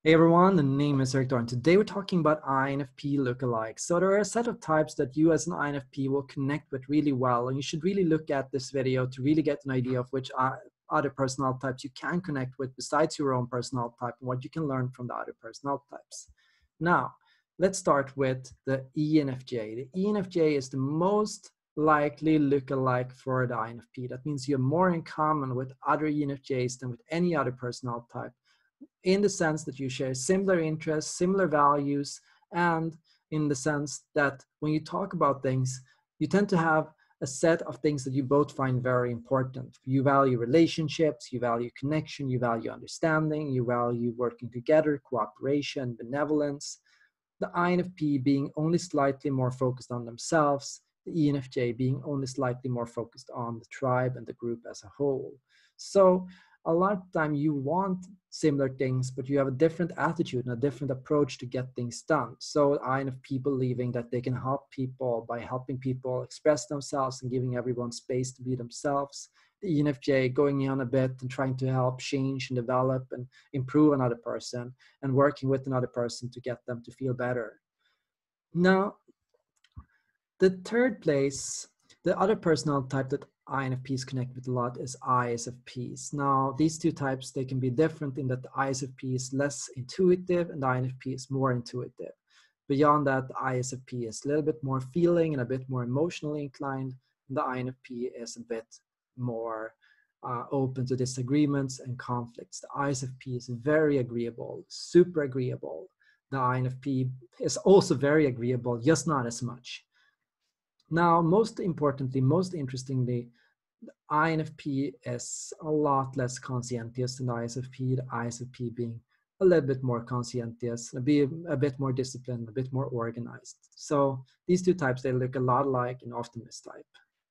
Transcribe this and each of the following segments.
Hey everyone, the name is Eric Dor, and today we're talking about INFP lookalikes. So there are a set of types that you as an INFP will connect with really well, and you should really look at this video to really get an idea of which other personality types you can connect with besides your own personality type and what you can learn from the other personality types. Now, let's start with the ENFJ. The ENFJ is the most likely lookalike for the INFP. That means you have more in common with other ENFJs than with any other personality type, in the sense that you share similar interests, similar values, and in the sense that when you talk about things, you tend to have a set of things that you both find very important. You value relationships, you value connection, you value understanding, you value working together, cooperation, benevolence. The INFP being only slightly more focused on themselves, the ENFJ being only slightly more focused on the tribe and the group as a whole. So a lot of time you want similar things, but you have a different attitude and a different approach to get things done. So INFP believing that they can help people by helping people express themselves and giving everyone space to be themselves. The ENFJ going on a bit and trying to help change and develop and improve another person and working with another person to get them to feel better. Now, the third place, the other personality type that INFPs connect with a lot is ISFPs. Now, these two types, they can be different in that the ISFP is less intuitive and the INFP is more intuitive. Beyond that, the ISFP is a little bit more feeling and a bit more emotionally inclined, and the INFP is a bit more open to disagreements and conflicts. The ISFP is very agreeable, super agreeable. The INFP is also very agreeable, just not as much. Now, most importantly, most interestingly, the INFP is a lot less conscientious than the ISFP being a little bit more conscientious, a bit more disciplined, a bit more organized. So these two types, they look a lot alike and often mistype.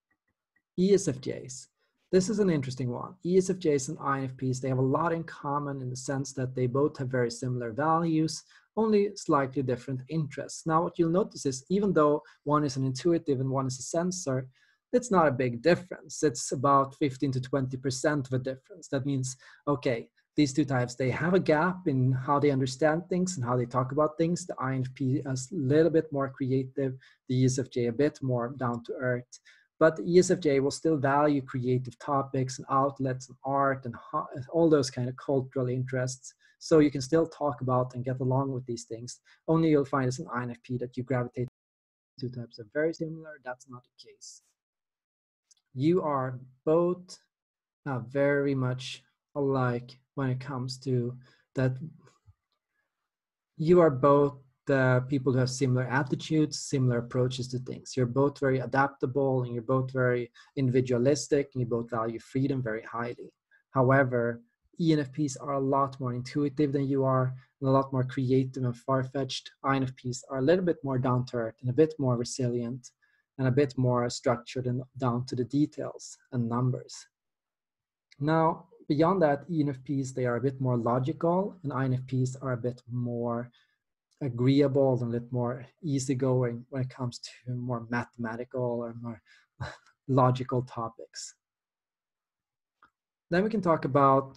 ESFJs. This is an interesting one. ESFJs and INFPs, they have a lot in common in the sense that they both have very similar values, only slightly different interests. Now, what you'll notice is even though one is an intuitive and one is a sensor, it's not a big difference. It's about 15 to 20% of a difference. That means, okay, these two types, they have a gap in how they understand things and how they talk about things. The INFP is a little bit more creative, the ESFJ a bit more down to earth. But the ESFJ will still value creative topics and outlets and art and all those kind of cultural interests. So you can still talk about and get along with these things. Only you'll find as an INFP that you gravitate. Two types are very similar. That's not the case. You are both very much alike when it comes to that. You are both the people who have similar attitudes, similar approaches to things. You're both very adaptable and you're both very individualistic and you both value freedom very highly. However, ENFPs are a lot more intuitive than you are and a lot more creative and far-fetched. INFPs are a little bit more down to earth and a bit more resilient and a bit more structured and down to the details and numbers. Now, beyond that, ENFPs, they are a bit more logical and INFPs are a bit more agreeable and a bit more easygoing when it comes to more mathematical or more logical topics. Then we can talk about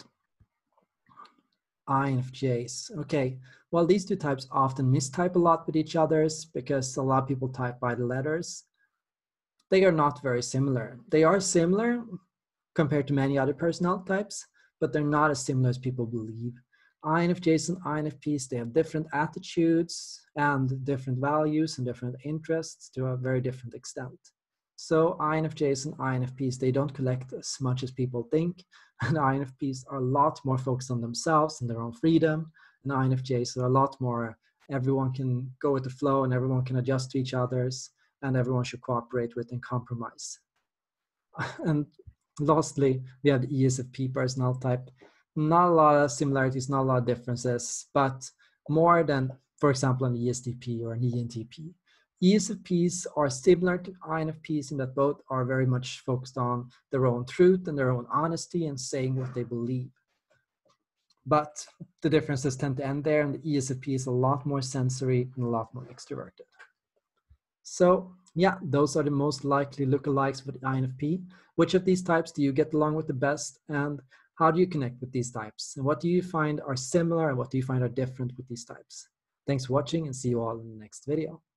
INFJs. Okay, well, these two types often mistype a lot with each other because a lot of people type by the letters. They are not very similar. They are similar compared to many other personality types, but they're not as similar as people believe. INFJs and INFPs, they have different attitudes and different values and different interests to a very different extent. So INFJs and INFPs, they don't collect as much as people think. And INFPs are a lot more focused on themselves and their own freedom. And INFJs are a lot more, everyone can go with the flow and everyone can adjust to each other's and everyone should cooperate with and compromise. And lastly, we have the ESFP personality type. Not a lot of similarities, not a lot of differences, but more than, for example, an ESTP or an ENTP. ESFPs are similar to INFPs in that both are very much focused on their own truth and their own honesty and saying what they believe. But the differences tend to end there, and the ESFP is a lot more sensory and a lot more extroverted. So yeah, those are the most likely lookalikes for the INFP. Which of these types do you get along with the best? And How do you connect with these types? And what do you find are similar and what do you find are different with these types? Thanks for watching and see you all in the next video.